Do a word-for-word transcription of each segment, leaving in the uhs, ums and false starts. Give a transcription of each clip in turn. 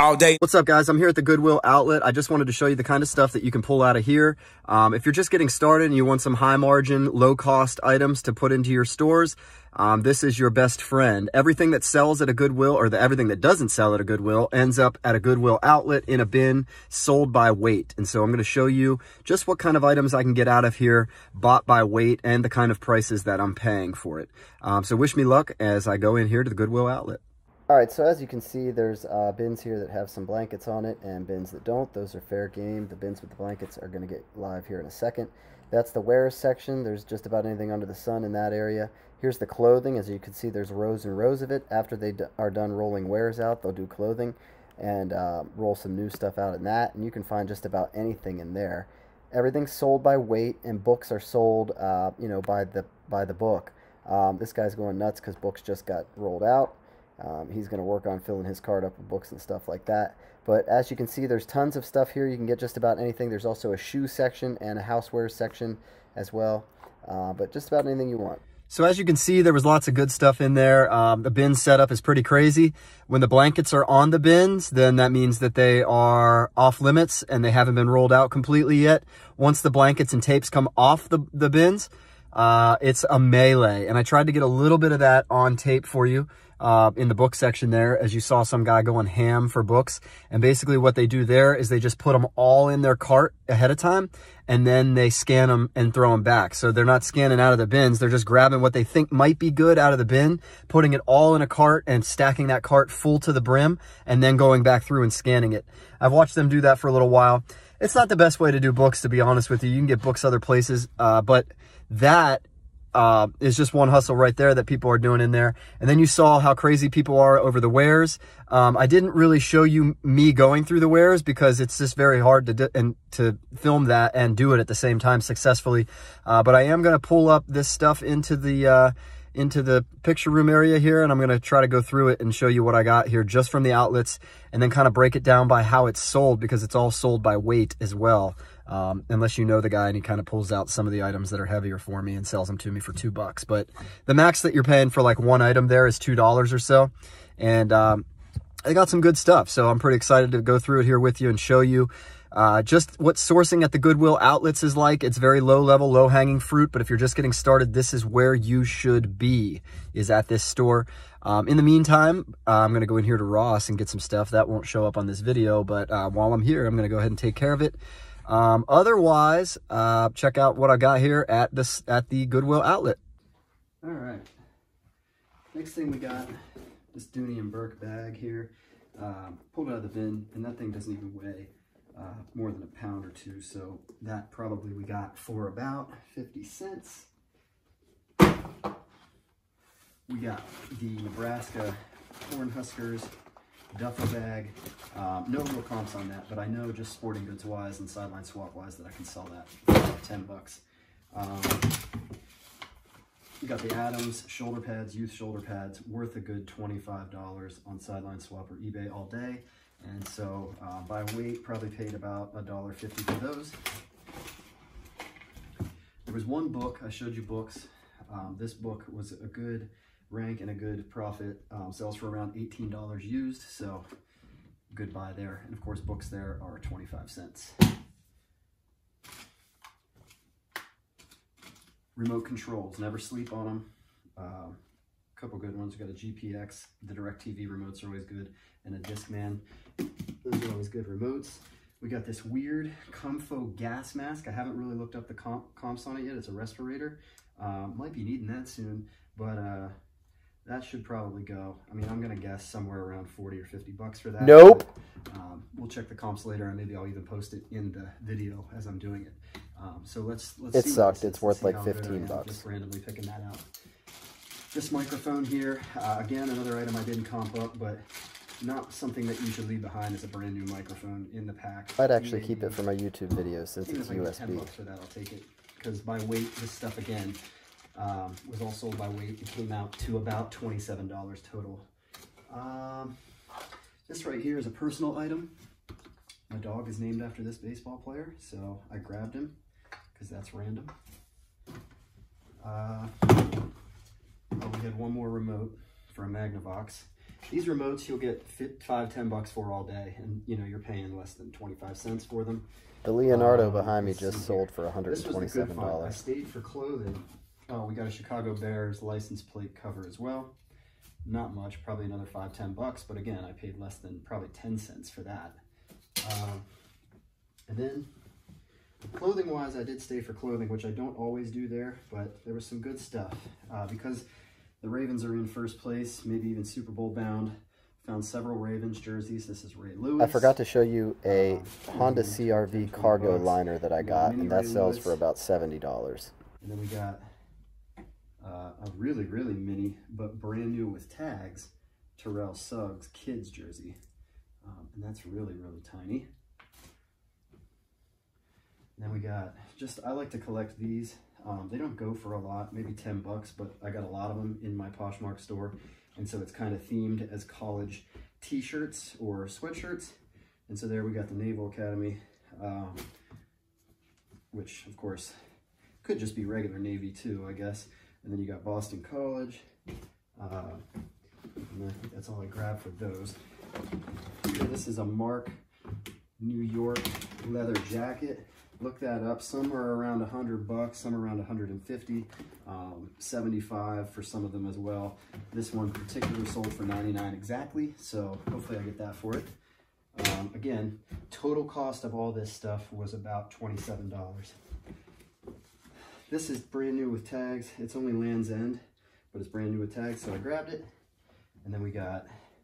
all day. What's up, guys? I'm here at the Goodwill outlet. I just wanted to show you the kind of stuff that you can pull out of here. Um, if you're just getting started and you want some high margin, low cost items to put into your stores, um, this is your best friend. Everything that sells at a Goodwill, or the everything that doesn't sell at a Goodwill, ends up at a Goodwill outlet in a bin, sold by weight. And so I'm going to show you just what kind of items I can get out of here, bought by weight, and the kind of prices that I'm paying for it. Um, so wish me luck as I go in here to the Goodwill outlet. All right, so as you can see, there's uh, bins here that have some blankets on it and bins that don't. Those are fair game. The bins with the blankets are going to get live here in a second. That's the wares section. There's just about anything under the sun in that area. Here's the clothing. As you can see, there's rows and rows of it. After they are done rolling wares out, they'll do clothing and uh, roll some new stuff out in that, and you can find just about anything in there. Everything's sold by weight, and books are sold, uh, you know, by the by the book. Um, this guy's going nuts because books just got rolled out. Um, he's going to work on filling his cart up with books and stuff like that. But as you can see, there's tons of stuff here. You can get just about anything. There's also a shoe section and a housewares section as well. Uh, but just about anything you want. So as you can see, there was lots of good stuff in there. Um, the bin setup is pretty crazy. When the blankets are on the bins, then that means that they are off limits and they haven't been rolled out completely yet. Once the blankets and tapes come off the, the bins, uh, it's a melee. And I tried to get a little bit of that on tape for you. Uh, in the book section there, as you saw some guy going ham for books. And basically what they do there is they just put them all in their cart ahead of time, and then they scan them and throw them back. So they're not scanning out of the bins. They're just grabbing what they think might be good out of the bin, putting it all in a cart and stacking that cart full to the brim, and then going back through and scanning it. I've watched them do that for a little while. It's not the best way to do books, to be honest with you. You can get books other places, uh, but that Uh, is just one hustle right there that people are doing in there. And then you saw how crazy people are over the wares. Um, I didn't really show you me going through the wares because it's just very hard to do, and to film that and do it at the same time successfully. Uh, but I am going to pull up this stuff into the uh, into the picture room area here, and I'm going to try to go through it and show you what I got here just from the outlets, and then kind of break it down by how it's sold, because it's all sold by weight as well. Um, unless you know the guy and he kind of pulls out some of the items that are heavier for me and sells them to me for two bucks. But the max that you're paying for like one item there is two dollars or so. And um, I got some good stuff. So I'm pretty excited to go through it here with you and show you uh, just what sourcing at the Goodwill outlets is like. It's very low level, low hanging fruit. But if you're just getting started, this is where you should be, is at this store. Um, in the meantime, uh, I'm going to go in here to Ross and get some stuff. That won't show up on this video. But uh, while I'm here, I'm going to go ahead and take care of it. Um, otherwise, uh, check out what I got here at this, at the Goodwill outlet. All right. Next thing we got this Dooney and Burke bag here, um, pulled out of the bin, and that thing doesn't even weigh, uh, more than a pound or two. So that probably we got for about fifty cents. We got the Nebraska Cornhuskers duffel bag. Um, no real comps on that, but I know just sporting goods wise and sideline swap wise that I can sell that for about ten bucks. Um, we got the Adams shoulder pads, youth shoulder pads, worth a good twenty-five dollars on sideline swap or eBay all day. And so uh, by weight, probably paid about a dollar fifty for those. There was one book, I showed you books. Um, this book was a good rank and a good profit. Um, sells for around eighteen dollars used, so good buy there. And of course, books there are twenty-five cents. Remote controls, never sleep on them. A uh, couple good ones. We got a G P X, the DirecTV remotes are always good, and a Discman. Those are always good remotes. We got this weird Comfo gas mask. I haven't really looked up the comp comps on it yet. It's a respirator. Um, might be needing that soon, but uh, that should probably go. I mean, I'm gonna guess somewhere around forty or fifty bucks for that. Nope. But, um, we'll check the comps later, and maybe I'll even post it in the video as I'm doing it. Um, so let's let's. It see sucked. This, it's worth like I'm fifteen bucks. just randomly picking that out. This microphone here, uh, again, another item I didn't comp up, but not something that you should leave behind as a brand new microphone in the pack. I'd actually keep it for my YouTube videos since it's U S B. ten bucks for that, I'll take it. Because by weight, this stuff again um, was all sold by weight. It came out to about twenty-seven dollars total. Um, this right here is a personal item. My dog is named after this baseball player, so I grabbed him because that's random. Uh, oh, we had one more remote for a Magnavox. These remotes you'll get five, ten bucks for all day, and you know you're paying less than twenty-five cents for them. The Leonardo um, behind me just sold for one hundred twenty-seven dollars. I stayed for clothing. Oh, we got a Chicago Bears license plate cover as well. Not much, probably another five, ten bucks, but again, I paid less than probably ten cents for that. Um, and then clothing wise, I did stay for clothing, which I don't always do there, but there was some good stuff. Uh, because the Ravens are in first place, maybe even Super Bowl bound. Found several Ravens jerseys. This is Ray Lewis. I forgot to show you a uh, Honda C R V cargo bucks. liner that I got, and that Ray sells Lewis. for about seventy dollars. And then we got uh, a really, really mini, but brand new with tags, Terrell Suggs kids jersey. Um, and that's really, really tiny. And then we got just, I like to collect these. Um, they don't go for a lot, maybe ten bucks, but I got a lot of them in my Poshmark store. And so it's kind of themed as college t-shirts or sweatshirts. And so there we got the Naval Academy, um, which of course could just be regular Navy too, I guess. And then you got Boston College. Uh, and I think that's all I grabbed for those. This is a Mark New York leather jacket. Look that up. Some are around a hundred bucks, some around a hundred and fifty, um, seventy-five for some of them as well. This one particular sold for ninety-nine exactly, so hopefully I get that for it. Um, again, total cost of all this stuff was about twenty-seven dollars. This is brand new with tags. It's only Land's End, but it's brand new with tags, so I grabbed it. And then we got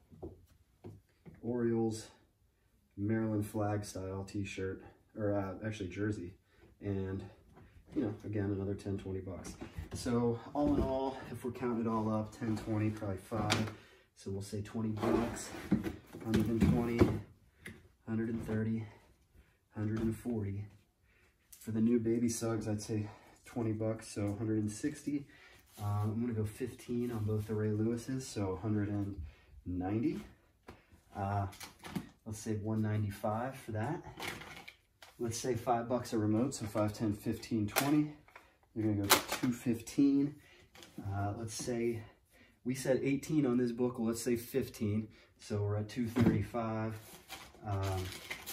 Orioles Maryland flag style t-shirt, or uh, actually jersey, and you know, again, another ten, twenty bucks. So all in all, if we're counting it all up, ten, twenty, probably five, so we'll say twenty bucks, one hundred twenty, one hundred thirty, one hundred forty. For the new baby Suggs, I'd say twenty bucks, so one hundred sixty. Um, I'm gonna go fifteen on both the Ray Lewis's, so one hundred ninety. Uh, let's say one ninety-five for that. Let's say five bucks a remote, so five, ten, fifteen, twenty. You're gonna go to two fifteen. Uh, let's say, we said eighteen on this book, well, let's say fifteen. So we're at two thirty-five. Um,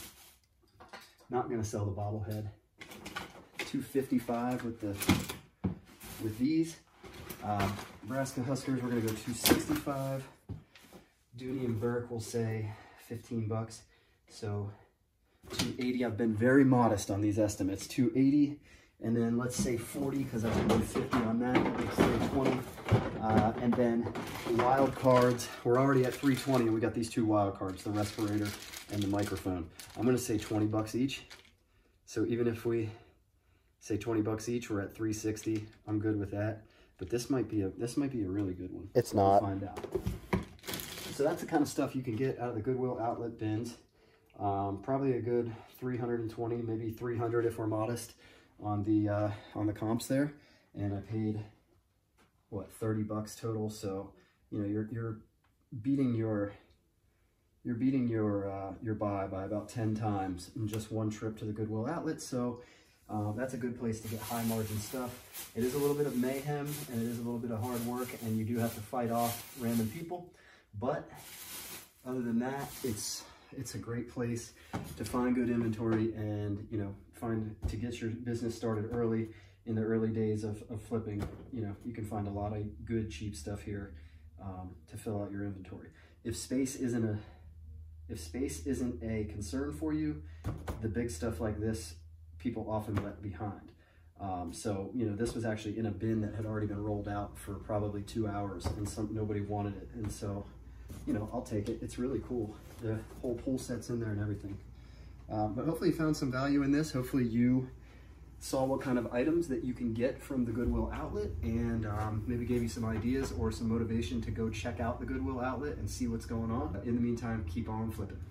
not gonna sell the bobblehead. two fifty-five with the with these. Um, Nebraska Huskers, we're gonna go two sixty-five. Dooney and Burke will say fifteen bucks. So two eighty. I've been very modest on these estimates. two eighty, and then let's say forty because I was one fifty on that. Let's say twenty, uh, and then wild cards. We're already at three twenty, and we got these two wild cards: the respirator and the microphone. I'm gonna say twenty bucks each. So even if we say twenty bucks each, we're at three sixty. I'm good with that. But this might be a this might be a really good one. It's not. We'll find out. So that's the kind of stuff you can get out of the Goodwill outlet bins. Um, probably a good three hundred twenty, maybe three hundred if we're modest on the uh, on the comps there. And I paid what, thirty bucks total. So you know you're you're beating your you're beating your uh, your buy by about ten times in just one trip to the Goodwill outlet. So uh, that's a good place to get high margin stuff. It is a little bit of mayhem and it is a little bit of hard work, and you do have to fight off random people. But other than that, it's it's a great place to find good inventory and, you know, find to get your business started early in the early days of, of flipping. You know, you can find a lot of good cheap stuff here um, to fill out your inventory. If space isn't a if space isn't a concern for you, the big stuff like this people often let behind. Um, so, you know, this was actually in a bin that had already been rolled out for probably two hours and some nobody wanted it. And so, you know, I'll take it. It's really cool. The whole pull set's in there and everything. Um, but hopefully you found some value in this. Hopefully you saw what kind of items that you can get from the Goodwill outlet, and um, maybe gave you some ideas or some motivation to go check out the Goodwill outlet and see what's going on. In the meantime, keep on flipping.